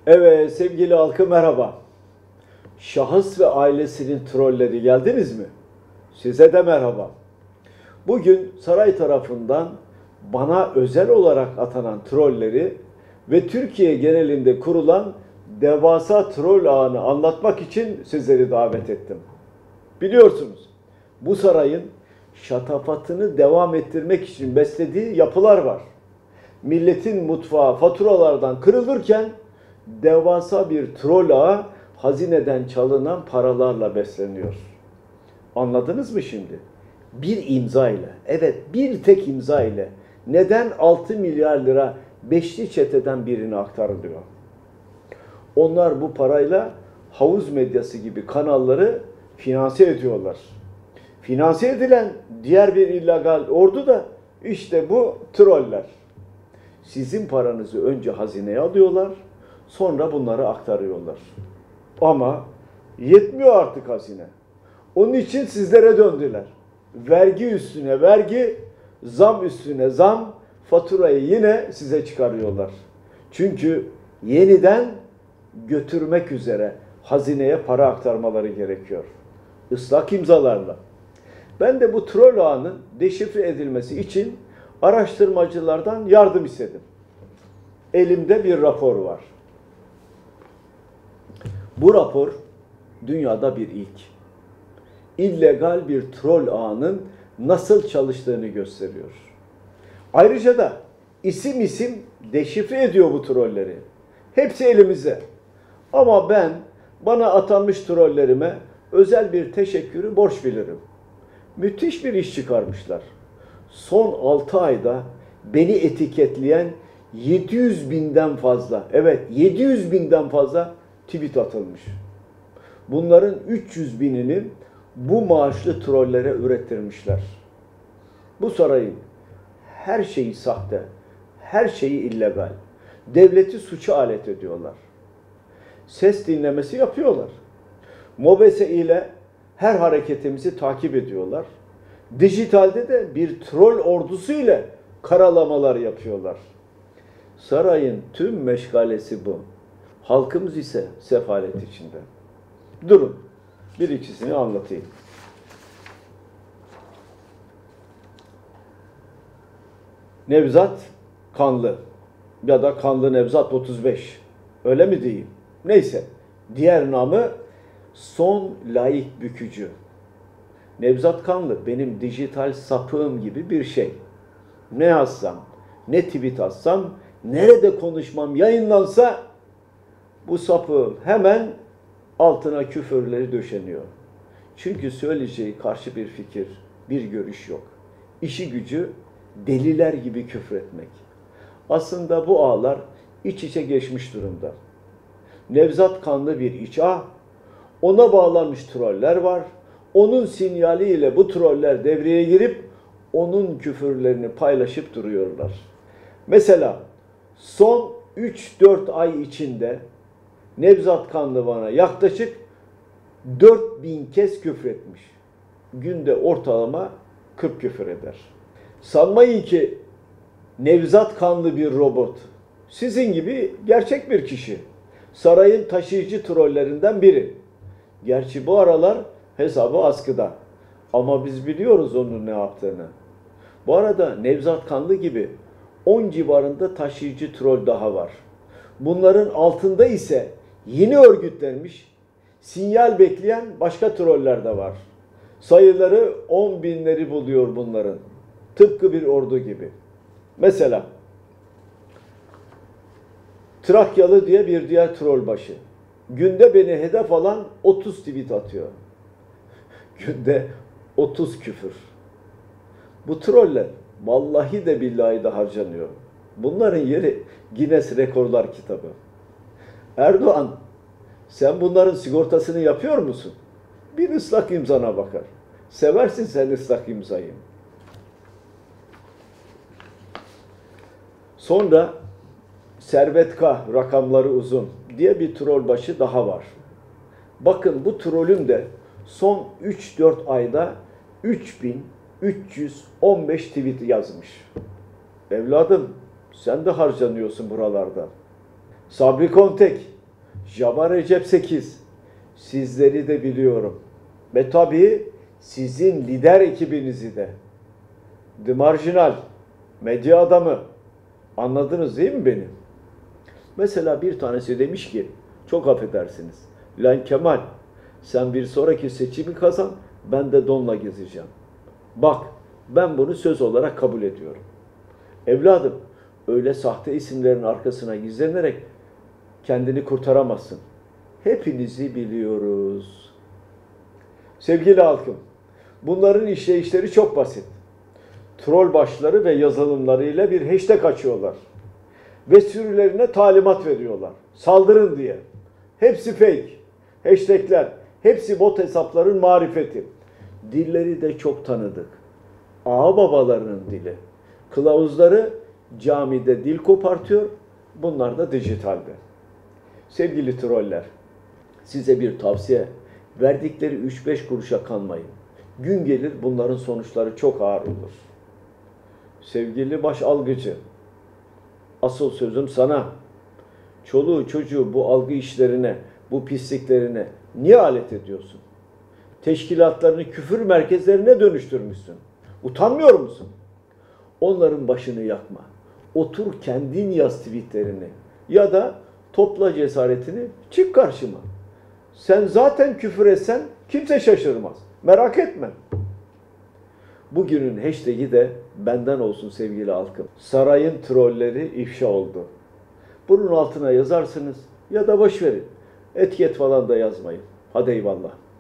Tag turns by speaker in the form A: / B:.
A: Evet sevgili halkı merhaba. Şahıs ve ailesinin trolleri geldiniz mi? Size de merhaba. Bugün saray tarafından bana özel olarak atanan trolleri ve Türkiye genelinde kurulan devasa troll ağını anlatmak için sizleri davet ettim. Biliyorsunuz bu sarayın şatafatını devam ettirmek için beslediği yapılar var. Milletin mutfağı faturalardan kırılırken devasa bir troll ağı hazineden çalınan paralarla besleniyor. Anladınız mı şimdi? Bir imza ile, evet bir tek imza ile neden 6 milyar lira beşli çeteden birine aktarılıyor? Onlar bu parayla havuz medyası gibi kanalları finanse ediyorlar. Finanse edilen diğer bir illegal ordu da işte bu troller. Sizin paranızı önce hazineye alıyorlar, sonra bunları aktarıyorlar. Ama yetmiyor artık hazine. Onun için sizlere döndüler. Vergi üstüne vergi, zam üstüne zam, faturayı yine size çıkarıyorlar. Çünkü yeniden götürmek üzere hazineye para aktarmaları gerekiyor. Islak imzalarla. Ben de bu troll ağının deşifre edilmesi için araştırmacılardan yardım istedim. Elimde bir rapor var. Bu rapor dünyada bir ilk. İllegal bir troll ağının nasıl çalıştığını gösteriyor. Ayrıca da isim isim deşifre ediyor bu trolleri. Hepsi elimizde. Ama ben bana atanmış trollerime özel bir teşekkürü borç bilirim. Müthiş bir iş çıkarmışlar. Son 6 ayda beni etiketleyen 700 binden fazla, evet 700 binden fazla tweet atılmış. Bunların 300 binini bu maaşlı trollere ürettirmişler. Bu sarayın her şeyi sahte, her şeyi illegal. Devleti suça alet ediyorlar. Ses dinlemesi yapıyorlar. MOBESE ile her hareketimizi takip ediyorlar. Dijitalde de bir troll ordusu ile karalamalar yapıyorlar. Sarayın tüm meşgalesi bu. Halkımız ise sefalet içinde. Durun, bir ikisini anlatayım. Nevzat Kanlı ya da Kanlı Nevzat 35. Öyle mi diyeyim? Neyse, diğer namı Son Laik Bükücü. Nevzat Kanlı benim dijital sapığım gibi bir şey. Ne yazsam, ne tweet atsam, nerede konuşmam yayınlansa bu sapığım hemen altına küfürleri döşeniyor. Çünkü söyleyeceği karşı bir fikir, bir görüş yok. İşi gücü deliler gibi küfretmek. Aslında bu ağlar iç içe geçmiş durumda. Nevzat Kanlı bir iç ağ, ona bağlanmış troller var. Onun sinyaliyle bu troller devreye girip onun küfürlerini paylaşıp duruyorlar. Mesela son 3-4 ay içinde Nevzat Kanlı bana yaklaşık 4000 kez küfretmiş. Günde ortalama 40 küfür eder. Sanmayın ki Nevzat Kanlı bir robot. Sizin gibi gerçek bir kişi. Sarayın taşıyıcı trollerinden biri. Gerçi bu aralar hesabı askıda. Ama biz biliyoruz onun ne yaptığını. Bu arada Nevzat Kanlı gibi 10 civarında taşıyıcı troll daha var. Bunların altında ise yeni örgütlenmiş, sinyal bekleyen başka troller de var. Sayıları 10 binleri buluyor bunların. Tıpkı bir ordu gibi. Mesela Trakyalı diye bir diğer troll başı. Günde beni hedef alan 30 tweet atıyor. Günde 30 küfür. Bu troller vallahi de billahi de harcanıyor. Bunların yeri Guinness Rekorlar kitabı. Erdoğan, sen bunların sigortasını yapıyor musun? Bir ıslak imzana bakar. Seversin sen ıslak imzayı. Sonra Servet K. rakamları uzun diye bir troll başı daha var. Bakın bu trollüm de son 3-4 ayda 3315 tweet yazmış. Evladım sen de harcanıyorsun buralarda. Sabri Kontek Java Recep 8. Sizleri de biliyorum. Ve tabii sizin lider ekibinizi de. The Marginal, medya adamı. Anladınız değil mi beni? Mesela bir tanesi demiş ki, çok affedersiniz. Lan Kemal, sen bir sonraki seçimi kazan, ben de donla gezeceğim. Bak, ben bunu söz olarak kabul ediyorum. Evladım, öyle sahte isimlerin arkasına gizlenerek kendini kurtaramazsın. Hepinizi biliyoruz. Sevgili halkım, bunların işleyişleri çok basit. Troll başları ve yazılımlarıyla bir hashtag açıyorlar. Ve sürülerine talimat veriyorlar. Saldırın diye. Hepsi fake. Hashtagler, hepsi bot hesapların marifeti. Dilleri de çok tanıdık. Ağa babalarının dili. Kılavuzları camide dil kopartıyor, bunlar da dijitalde. Sevgili troller, size bir tavsiye, verdikleri 3-5 kuruşa kanmayın. Gün gelir bunların sonuçları çok ağır olur. Sevgili baş algıcı, asıl sözüm sana. Çoluğu çocuğu bu algı işlerine, bu pisliklerine niye alet ediyorsun? Teşkilatlarını küfür merkezlerine dönüştürmüşsün. Utanmıyor musun? Onların başını yakma. Otur kendin yaz tweetlerini. Ya da topla cesaretini, çık karşıma. Sen zaten küfür etsen kimse şaşırmaz. Merak etme. Bugünün hashtag'i de benden olsun sevgili halkım. Sarayın trolleri ifşa oldu. Bunun altına yazarsınız ya da boş verin. Etiket falan da yazmayın. Hadi eyvallah.